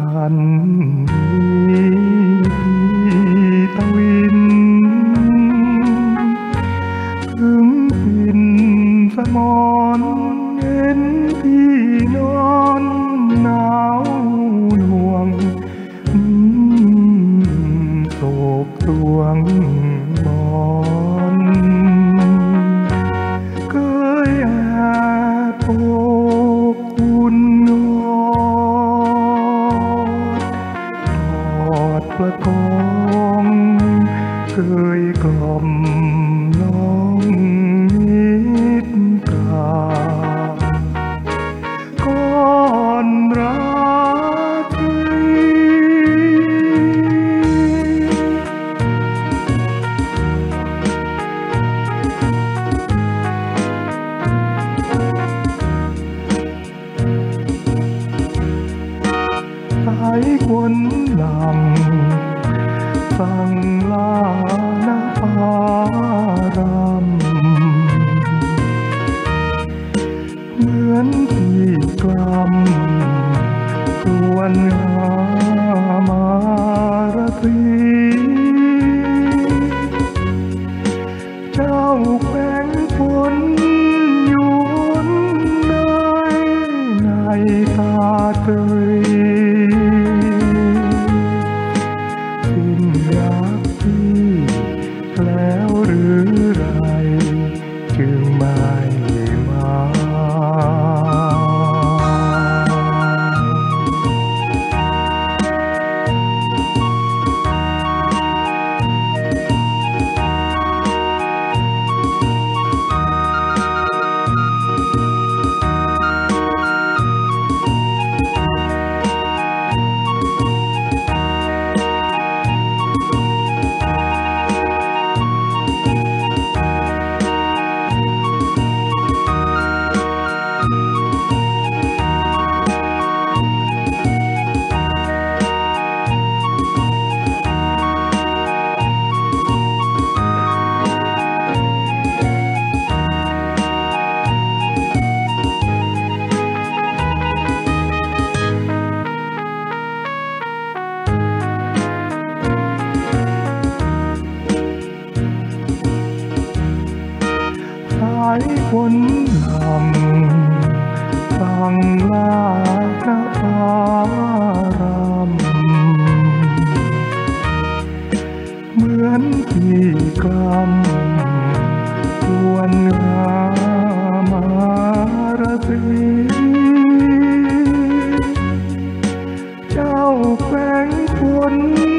ฉันมีตะวินถึงปิ่นสมอนเห็นพี่นอนหนาวหน่วงโศกตวงมอนเคยแอบโอบอุ่นประคองเคยกล่อมน้องนิดกาก่อนรักสายคนหลังสั่งลาณปารำเหมือนที่กลำครวญหามารตีเจ้าแขวงฝนอยู่ในตาเตยแล้วหรือไรจึงไม่มาสายคนหลังสั่งลาณปารำเหมือนที่กลำครวญหามารตีเจ้าแขวงฝน